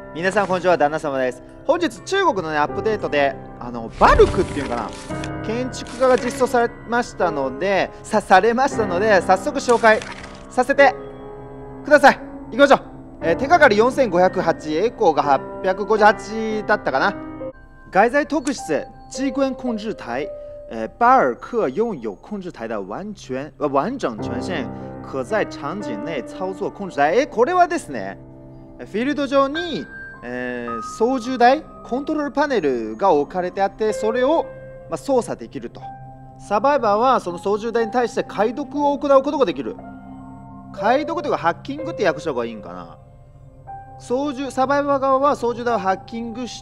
皆さんこんにちは、旦那様です。本日中国のねアップデートでバルクっていうのかな、建築家が実装されましたので早速紹介させてください。行きましょう。手がかり4508、エコーが858だったかな。外在特質机关控制台，巴尔克拥有控制台的完整权限，可在場景内操作控制台。これはですね、フィールド上に、操縦台コントロールパネルが置かれてあって、それを、操作できると。サバイバーはその操縦台に対して解読を行うことができる。解読というかハッキングって訳した方がいいんかな。サバイバー側は操縦台をハッキングして、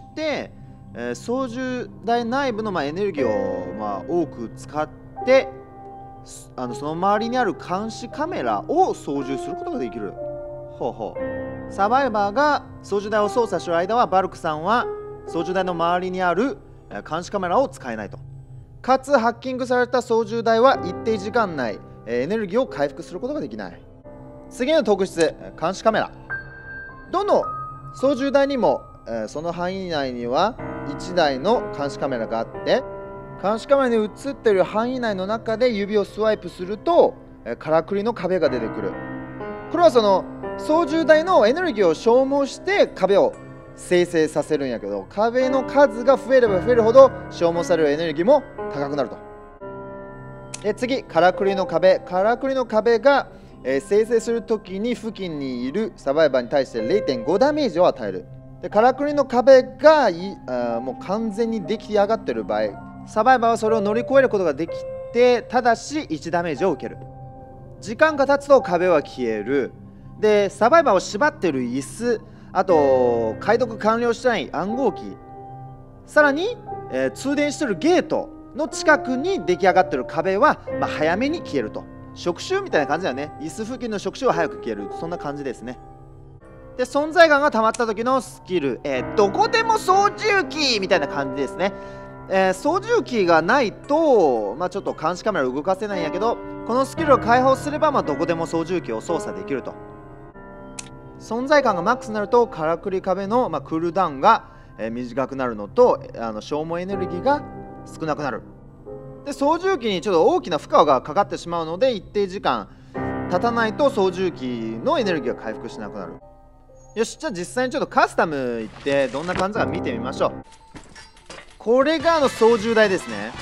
操縦台内部のエネルギーを多く使ってその周りにある監視カメラを操縦することができる。サバイバーが操縦台を操作している間はバルクさんは操縦台の周りにある監視カメラを使えないと。かつハッキングされた操縦台は一定時間内エネルギーを回復することができない。次の特質、監視カメラ。どの操縦台にもその範囲内には1台の監視カメラがあって、監視カメラに映っている範囲内の中で指をスワイプするとからくりの壁が出てくる。これはその操縦台のエネルギーを消耗して壁を生成させるんやけど、壁の数が増えれば増えるほど消耗されるエネルギーも高くなると。次、からくりの壁。からくりの壁が生成するときに付近にいるサバイバーに対して 0.5 ダメージを与える。でからくりの壁がもう完全に出来上がっている場合、サバイバーはそれを乗り越えることができて、ただし1ダメージを受ける。時間が経つと壁は消える。でサバイバーを縛っている椅子、あと解読完了してない暗号機、さらに、通電しているゲートの近くに出来上がっている壁は、早めに消えると。触手みたいな感じだよね。椅子付近の触手は早く消える、そんな感じですね。で存在感が溜まった時のスキル、どこでも操縦機みたいな感じですね。操縦機がないと、ちょっと監視カメラを動かせないんやけど、このスキルを解放すれば、どこでも操縦機を操作できると。存在感がマックスになるとからくり壁の、クールダウンが、短くなるのと消耗エネルギーが少なくなる。で操縦機にちょっと大きな負荷がかかってしまうので、一定時間経たないと操縦機のエネルギーが回復しなくなる。よし、じゃあ実際にちょっとカスタムいってどんな感じか見てみましょう。これが操縦台ですね。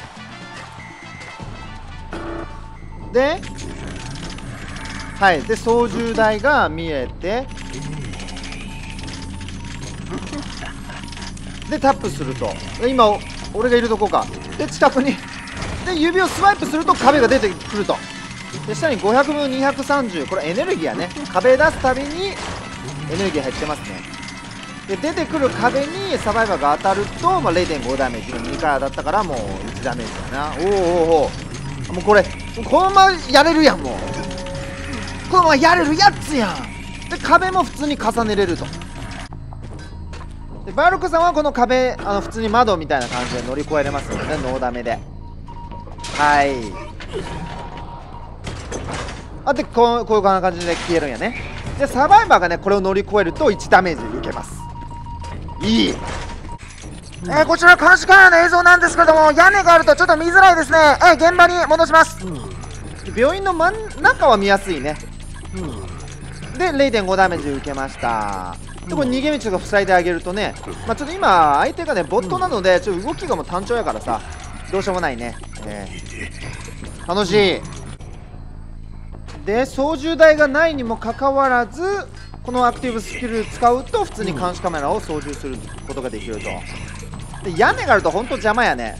でで操縦台が見えて、でタップすると今俺がいるとこかで近くにで指をスワイプすると壁が出てくると。で下に500分230、これエネルギーやね。壁出すたびにエネルギー減ってますね。で出てくる壁にサバイバーが当たると、0.5 ダメージの2回当たったからもう1ダメージだな。もうこのままやれるやん。もうこのままやれるやつやん。で壁も普通に重ねれると。でバルクさんはこの壁普通に窓みたいな感じで乗り越えれますので、ノーダメで。でこういう感じで消えるんやね。でサバイバーがねこれを乗り越えると1ダメージ受けます。こちら監視カメラの映像なんですけども、屋根があるとちょっと見づらいですね。現場に戻します。病院の真ん中は見やすいね。で 0.5 ダメージ受けました。でこれ逃げ道が塞いであげるとね、ちょっと今相手がねボットなのでちょっと動きがもう単調やからさ、どうしようもないね。楽しい。で操縦台がないにもかかわらず、このアクティブスキル使うと普通に監視カメラを操縦することができると。で屋根があると本当邪魔やね。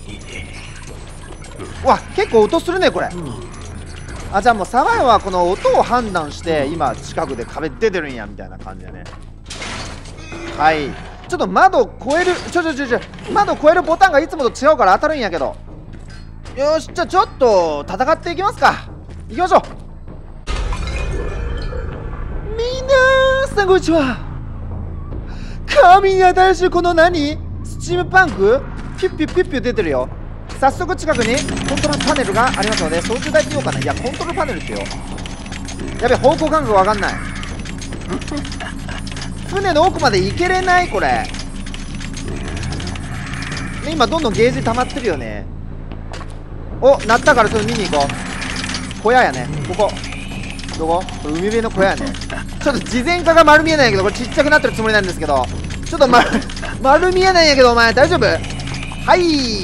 結構音するねこれ。じゃあもうサバイはこの音を判断して今近くで壁出てるんやみたいな感じだね。ちょっと窓越える窓越えるボタンがいつもと違うから当たるんやけど、よし、じゃあちょっと戦っていきますか。行きましょう。みなさんこんにちは。神に新しいこのスチームパンクピュッピュッピュッピュ出てるよ。早速近くにコントロールパネルがありますので操縦台って言おうかな。いやコントロールパネルってよ。やべ、方向感覚わかんない。 船の奥まで行けれないこれ。ね、今どんどんゲージ溜まってるよね。お、なったからそれ見に行こう。小屋やね、ここ。どこ？これ海辺の小屋やね。ちょっと事前化が丸見えないんやけど、これちっちゃくなってるつもりなんですけど、ちょっと丸見えないんやけど、お前大丈夫？はい、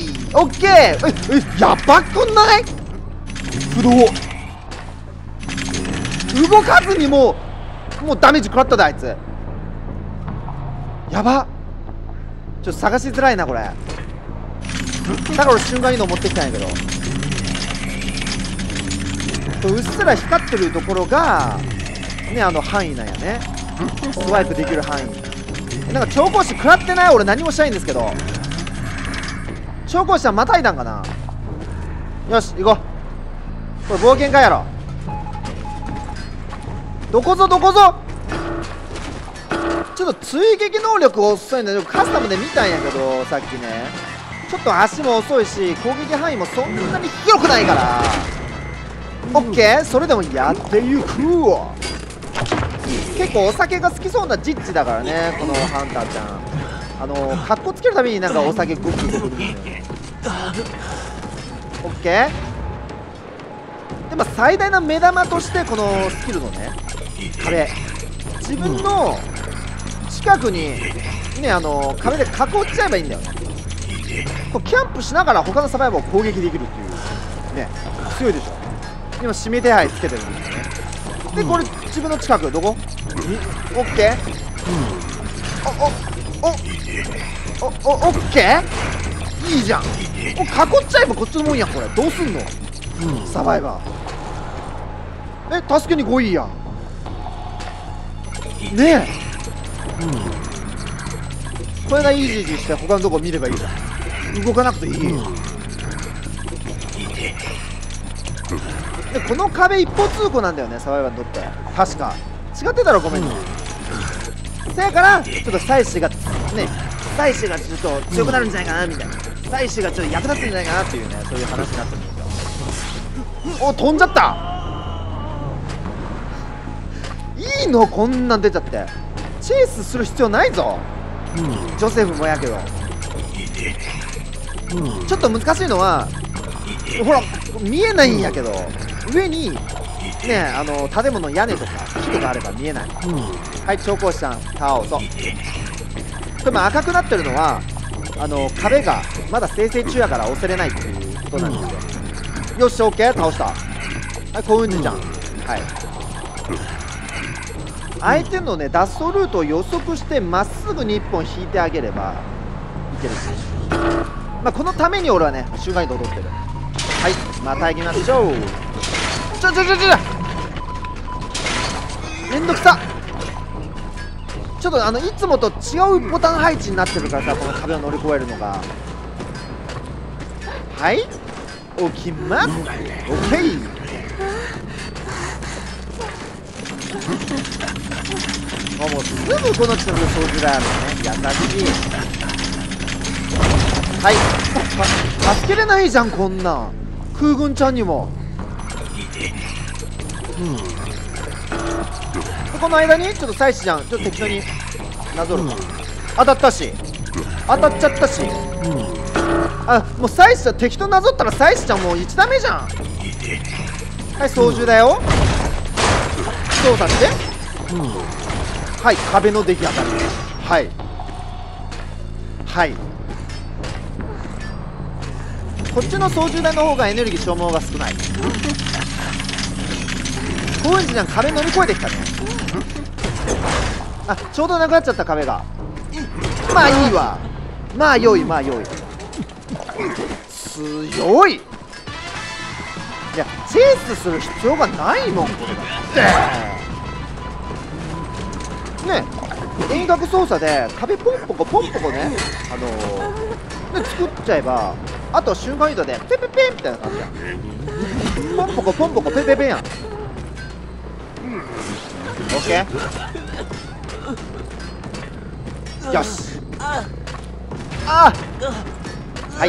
オッケー。やばくない？不動動かずにもうダメージ食らったで、あいつ。やば。ちょっと探しづらいなこれ。だから俺瞬間移動持ってきたんやけど、うっすら光ってるところがね、範囲なんやね。スワイプできる範囲。なんか調光師食らってない。俺何もしないんですけど。調光師はまたいだんかな。よし行こう。これ冒険家やろ。どこぞどこぞ。ちょっと追撃能力遅いんだよ。カスタムで見たんやけどさっきね、ちょっと足も遅いし攻撃範囲もそんなに広くないから。オッケー、それでもやっていくわ。結構お酒が好きそうなジッチだからね、このハンターちゃん。カッコつけるためになんかお酒ゴクゴク飲むんだよね。オッケー。でも最大の目玉としてこのスキルのね、壁、自分の近くにね、壁で囲っちゃえばいいんだよね。こうキャンプしながら他のサバイバーを攻撃できるっていうね、強いでしょ。今指名手配つけてるんですよね。でこれ自分の近くどこ？オッケー。オッケー。いいじゃん。囲っちゃえばこっちのもんやん。これどうすんの、サバイバー。助けに来いやねえ。これがイージージーして他のとこ見ればいいじゃん。動かなくていい。でこの壁一方通行なんだよね、サバイバーにとって。確か違ってたらごめんね。せやからちょっと妻子がね、妻子がちょっと強くなるんじゃないかなみたいな、妻子がちょっと役立つんじゃないかなっていうね、そういう話になってるんですよ。お、飛んじゃった。いいのこんなん出ちゃって。チェイスする必要ないぞ。ジョセフもやけど、ちょっと難しいのはほら見えないんやけど、上にね、建物の屋根とか木とかあれば見えない。はい、調光師さん倒そう。これも赤くなってるのは壁がまだ生成中やから押せれないっていうことなんですよ。よし OK 倒した。はい、幸運児ちゃん。はい、相手のね脱走ルートを予測してまっすぐに1本引いてあげればいけるし、まあ、このために俺はね瞬間移動を取ってる。はい、また行きましょう。めんどくさ。ちょっといつもと違うボタン配置になってるからさ、この壁を乗り越えるのが。はい、起きます。 OK。もうすぐこの近くで掃除だよね。優しい。はい、助けれないじゃんこんなん空軍ちゃんにも。この間にちょっと妻子ちゃんちょっと適当になぞるか。当たったし当たっちゃったし、もう妻子ちゃん適当なぞったら妻子ちゃんもう1ダメじゃん。はい、操縦だよ。操作して、はい、壁の出来上がり。はいはい、こっちの操縦台の方がエネルギー消耗が少ない。高円寺なんか壁乗り越えてきたね。ちょうどなくなっちゃった壁が。まあいいわ。まあ良いまあ良い。強い。いやチェイスする必要がないもんこれだってね。遠隔操作で壁ポンポコポンポコね、で作っちゃえば、あとは瞬間移動でペペペンみたいな感じやん。ポンポコポンポコペペペンやん。オッケー。よし。はい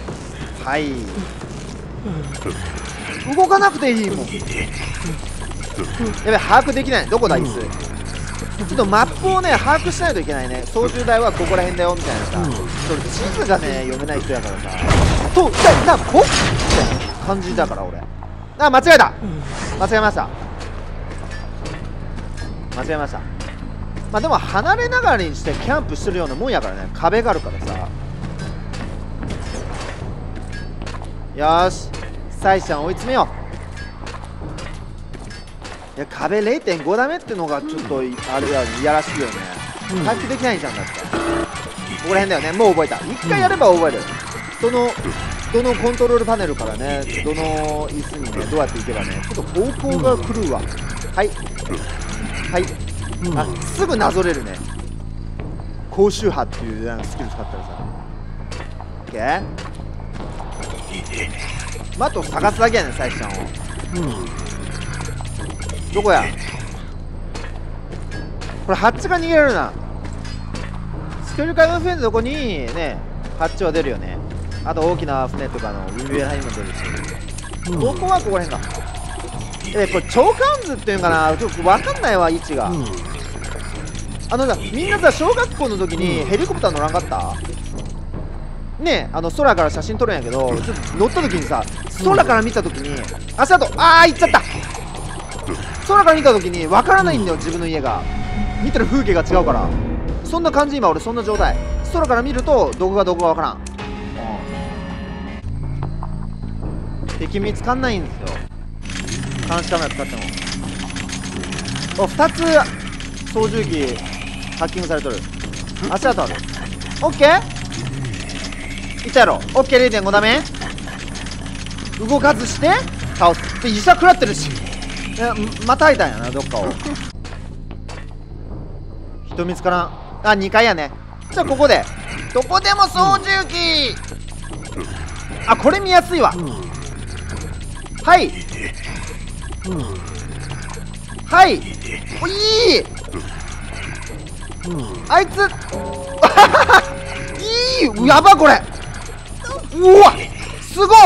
はい、動かなくていいもん。 やべえ、把握できない。どこだ椅子。ちょっとマップをね把握しないといけないね。操縦台はここら辺だよみたいなさ、地図がね読めない人やからさ、となほっって感じだから俺。あ、間違えた。間違えました。間違えました。まあでも離れながらにしてキャンプしてるようなもんやからね。壁があるからさ。よーし、サイちゃん追い詰めよう。いや、壁 0.5 ダメってのがちょっとあれや、いやらしいよね。回復できないじゃん。だってここら辺だよね。もう覚えた。1回やれば覚える。どのコントロールパネルからね、どの椅子にねどうやっていけばね、ちょっと方向が狂うわ。はいはい、あ、すぐなぞれるね。高周波っていうスキル使ったらさ。オッケー。あと探すだけやねん、サイちゃんを。どこや。これハッチが逃げられるな。スケール界の船のとこにねハッチは出るよね。あと大きな船とかの上らへんも出るし、どこはここらへんか。これ長官図っていうのかな、ちょっと分かんないわ位置が。さ、みんなさ小学校の時にヘリコプター乗らんかったね。空から写真撮るんやけど、ちょっと乗った時にさ、空から見た時に足跡、あー行っちゃった。空から見た時に分からないんだよ、自分の家が。見てる風景が違うから。そんな感じ。今俺そんな状態。空から見るとどこがどこか分からん。敵見つかんないんですよ、監視カメラ使っても。2つ操縦機ハッキングされとる。足跡ある。オッケーいったやろ。オッケー。 0.5 ダメ。動かずして倒す。で医者食らってるし、またいたんやなどっかを。人見つからん。あ、2階やね。じゃあここでどこでも操縦機。あ、これ見やすいわ。はい、はい、おいい。あいついい。やばこれ。うわすごっ。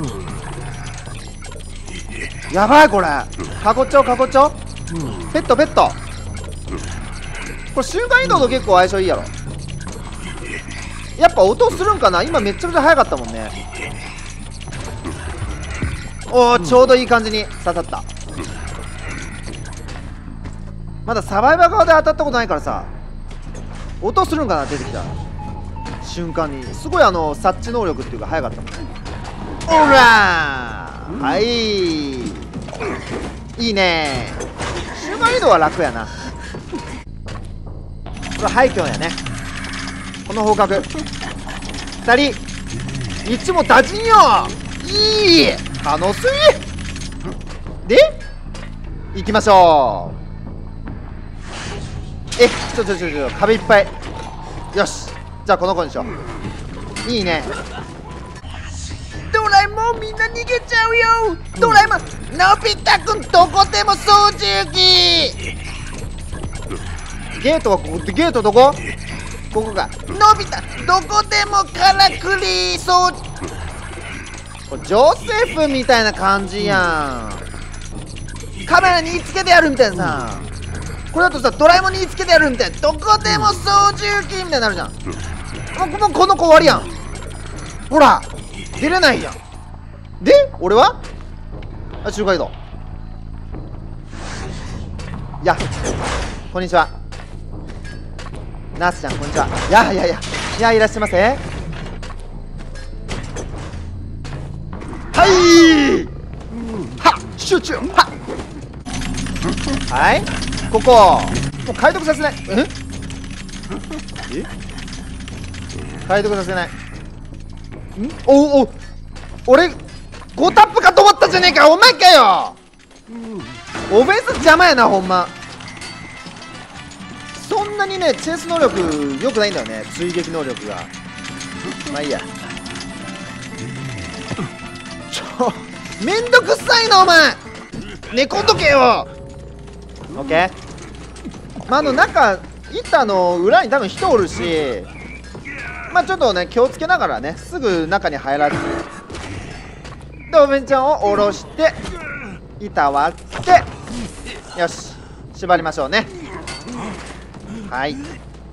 やばいこれ。囲っちゃおう囲っちゃおう。ペットペット。これ瞬間移動と結構相性いいやろ。やっぱ音するんかな。今めっちゃくちゃ速かったもんね。おお、ちょうどいい感じに刺さった。まだサバイバー側で当たったことないからさ、音するんかな。出てきた瞬間にすごい察知能力っていうか速かったもんね。オラー、はい、いいね。瞬間移動は楽やな。これ廃墟やね。この方角2人いつも打尽よ。いい楽しい。で行きましょう。壁いっぱい。よし、じゃあこの子にしよう。いいね。ドラえもんみんな逃げちゃうよ。ドラえもん、のび太くんどこでも操縦機。ゲートはここ。ゲートどこ。ここか。のび太どこでもからくり操。これジョセフみたいな感じやん。カメラに言いつけてやるみたいなさ。これだとさドラえもんに言いつけてやるみたいな。どこでも操縦機みたいになるじゃん。もうこの子終わりやん。ほら出れないやん。で俺は中華移動。こんにちは。ナースちゃんこんにちは。いらっしゃいませ。はいはっ集中はっ。はいここもう解読させない。解読させない。お俺5タップかと思ったじゃねえか。お前かよ。オフェンス邪魔やなほんま。そんなにねチェイス能力良くないんだよね、追撃能力が。まあいいや。めんどくさいなお前。寝込んどけよ。オッケー。まあ中板の裏に多分人おるし、まあちょっとね気をつけながらねすぐ中に入らず。でおべんちゃんを下ろして板割ってよし、縛りましょうね。はい、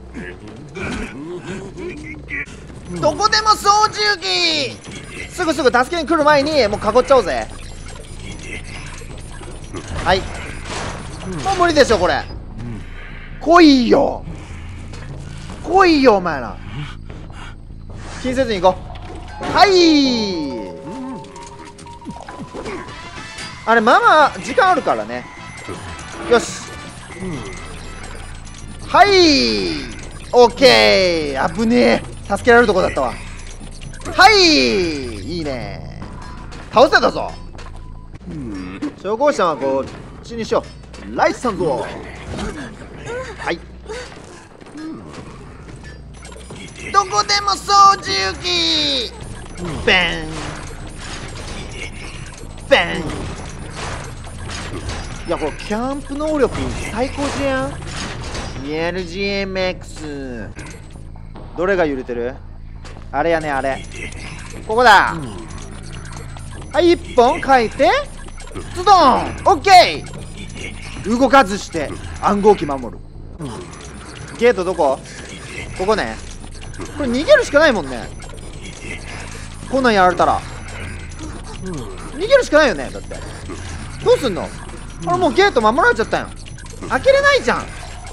どこでも操縦機、すぐ助けに来る前にもう囲っちゃおうぜ。はい、もう無理でしょこれ。来いよ来いよお前ら、気にせずに行こう。はい、あれまあまあ時間あるからね。よし、はい、オッケー。危ねえ、助けられるとこだったわ。はい、いいね、倒せたぞ。消防車はこっちにしよう。ライスさんぞ。はい、どこでも操縦機、ベンベン。いやこれキャンプ能力最高じゃん。 2LGMX どれが揺れてる？あれやね、あれ、ここだ。はい、1本書いてズドン、オッケー。動かずして暗号機守る。ゲートどこ？ここね。これ逃げるしかないもんね、こんなんやられたら。逃げるしかないよね。だってどうすんの？これもうゲート守られちゃったやん。開けれないじゃん。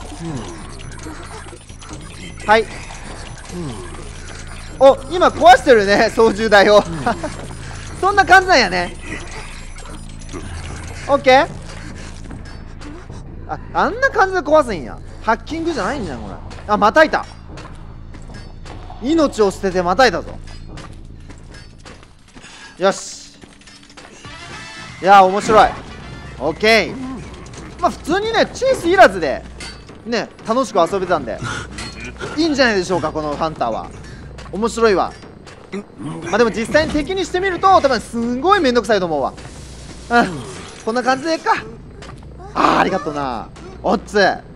はい、お、今壊してるね、操縦台をそんな感じなんやね。オッケー。あんな感じで壊すんや。ハッキングじゃないんじゃんこれ。あ、またいた。命を捨ててまたいだぞ。よし、いや面白い。オッケー。まあ普通にねチェイスいらずでね楽しく遊べたんでいいんじゃないでしょうか。このハンターは面白いわ。まあでも実際に敵にしてみると多分すんごいめんどくさいと思うわ。こんな感じでか。ありがとうなおっつ。